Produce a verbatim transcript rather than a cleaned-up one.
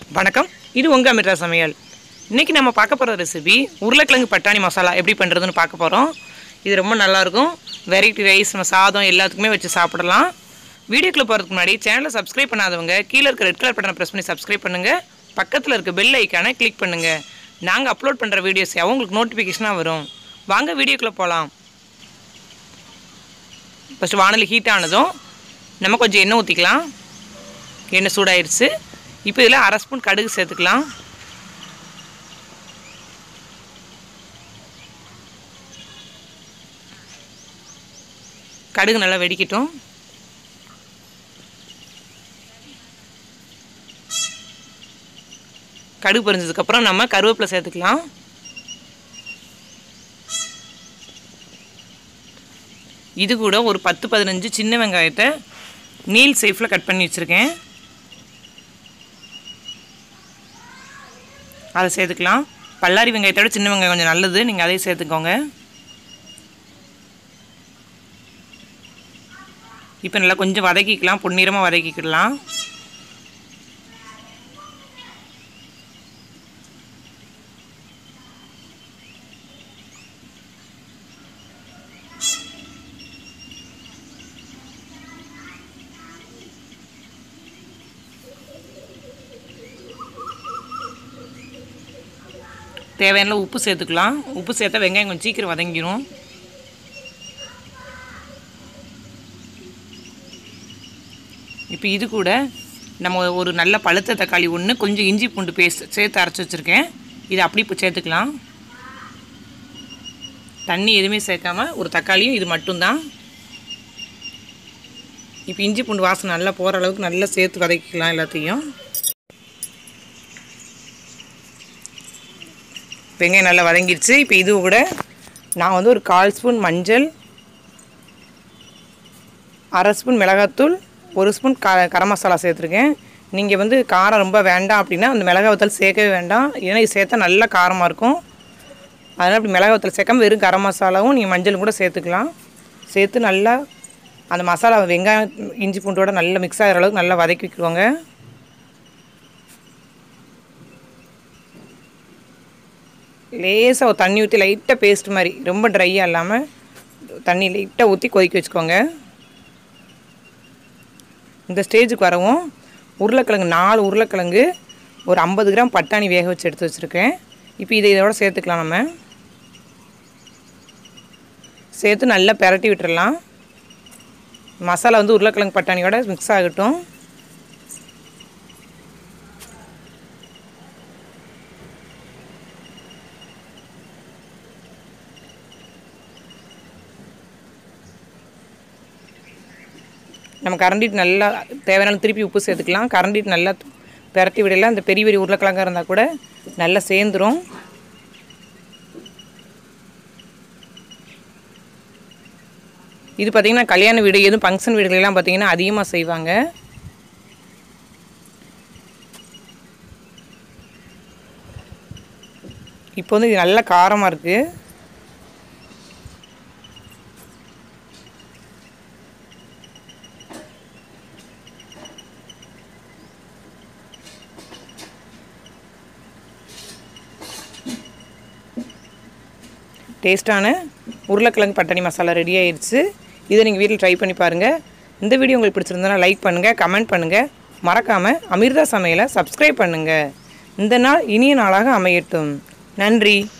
வணக்கம், இது உங்கள் அமிர்தா சமையல். இன்றைக்கி நம்ம பார்க்க போகிற ரெசிபி உருளைக்கிழங்கு பட்டாணி மசாலா எப்படி பண்ணுறதுன்னு பார்க்க போகிறோம். இது ரொம்ப நல்லாயிருக்கும். வெரைட்டி ரைஸ், நம்ம சாதம் எல்லாத்துக்குமே வச்சு சாப்பிடலாம். வீடியோக்குள்ளே போகிறதுக்கு முன்னாடி சேனலை சப்ஸ்கிரைப் பண்ணாதவங்க கீழே இருக்க ரெட் கலர் பட்டனை ப்ரெஸ் பண்ணி சப்ஸ்கிரைப் பண்ணுங்கள். பக்கத்தில் இருக்க பெல் ஐக்கானை கிளிக் பண்ணுங்கள். நாங்கள் அப்லோட் பண்ணுற வீடியோஸ் உங்களுக்கு நோட்டிஃபிகேஷனாக வரும். வாங்க வீடியோக்குள்ளே போகலாம். ஃபஸ்ட்டு வானலி ஹீட் ஆனதும் நம்ம கொஞ்சம் எண்ணெய் ஊற்றிக்கலாம். எண்ணெய் சூடாயிருச்சு. இப்போ இதில் அரை ஸ்பூன் கடுகு சேர்த்துக்கலாம். கடுகு நல்லா வெடிக்கட்டும். கடுகு பொரிஞ்சதுக்கப்புறம் நம்ம கருவேப்பிலை சேர்த்துக்கலாம். இது கூட ஒரு பத்து பதினஞ்சு சின்ன வெங்காயத்தை நீல் ஷேப்பில் கட் பண்ணி வச்சுருக்கேன். அதை சேர்த்துக்கலாம். பல்லாரி வெங்காயத்தோட சின்ன வெங்காயம் கொஞ்சம் நல்லது, நீங்கள் அதையும் சேர்த்துக்கோங்க. இப்போ நல்லா கொஞ்சம் வதக்கிக்கலாம், பொன்னிறமாக வதக்கிக்கலாம். தேவையான உப்பு சேர்த்துக்கலாம். உப்பு சேர்த்தா வெங்காயம் கொஞ்சம் சீக்கிரம் வதங்கிடும். இப்போ இது கூட நம்ம ஒரு நல்ல பழுத்த தக்காளி ஒன்று, கொஞ்சம் இஞ்சி பூண்டு பேஸ்ட் சேர்த்து அரைச்சி வச்சுருக்கேன். இதை அப்படி இப்போ சேர்த்துக்கலாம். தண்ணி எதுவுமே சேர்க்காமல் ஒரு தக்காளியும் இது மட்டும்தான். இப்போ இஞ்சி பூண்டு வாசனை நல்லா போகிற அளவுக்கு நல்லா சேர்த்து வதக்கிக்கலாம் எல்லாத்தையும். வெங்காயம் நல்லா வதங்கிடுச்சு. இப்போ இது கூட நான் வந்து ஒரு கால் ஸ்பூன் மஞ்சள், அரை ஸ்பூன் மிளகாத்தூள், ஒரு ஸ்பூன் க கரம் மசாலா சேர்த்துருக்கேன். நீங்கள் வந்து காரம் ரொம்ப வேண்டாம் அப்படின்னா அந்த மிளகாய் வத்தல் சேர்க்கவே வேண்டாம். ஏன்னா இது சேர்த்தா நல்லா காரமாக இருக்கும். அதனால் அப்படி மிளகாய் வத்தல் சேர்க்காம வெறும் கரம் மசாலாவும் நீங்கள் மஞ்சளும் கூட சேர்த்துக்கலாம். சேர்த்து நல்லா அந்த மசாலா வெங்காயம் இஞ்சி பூண்டோட நல்லா மிக்ஸ் ஆகிற அளவுக்கு நல்லா வதக்கி வைக்குவாங்க. லேசாக தண்ணி ஊற்றி லைட்டாக பேஸ்ட் மாதிரி, ரொம்ப ட்ரையாக இல்லாமல் தண்ணி லைட்டாக ஊற்றி கொதிக்க வச்சுக்கோங்க. இந்த ஸ்டேஜுக்கு வரவும் உருளைக்கிழங்கு நாலு உருளைக்கிழங்கு, ஒரு ஐம்பது கிராம் பட்டாணி வேக வச்சு எடுத்து வச்சுருக்கேன். இப்போ இதை இதோட சேர்த்துக்கலாம். நம்ம சேர்த்து நல்லா பெரட்டி விட்டுறலாம். மசாலா வந்து உருளைக்கிழங்கு பட்டாணியோட மிக்ஸ் ஆகட்டும். நம்ம கரண்டிட்டு நல்லா தேவையான திருப்பி உப்பு சேர்த்துக்கலாம். கரண்டிட்டு நல்லா பெரட்டி விடலாம். இந்த பெரிய பெரிய உருளைக்கிழங்காக இருந்தால் கூட நல்லா சேர்ந்துடும். இது பார்த்திங்கன்னா கல்யாண வீடு, எதுவும் ஃபங்க்ஷன் வீடுகளெல்லாம் பார்த்திங்கன்னா அதிகமாக செய்வாங்க. இப்போ வந்து இது நல்லா காரமாக இருக்குது. டேஸ்ட்டான உருளைக்கிழங்கு பட்டாணி மசாலா ரெடி ஆயிடுச்சு. இதை நீங்கள் வீட்டில் ட்ரை பண்ணி பாருங்கள். இந்த வீடியோ உங்களுக்கு பிடிச்சிருந்தனா லைக் பண்ணுங்கள், கமெண்ட் பண்ணுங்கள். மறக்காமல் அமிர்தா சமையலை சப்ஸ்கிரைப் பண்ணுங்கள். இந்த நாள் இனிய நாளாக அமையட்டும். நன்றி.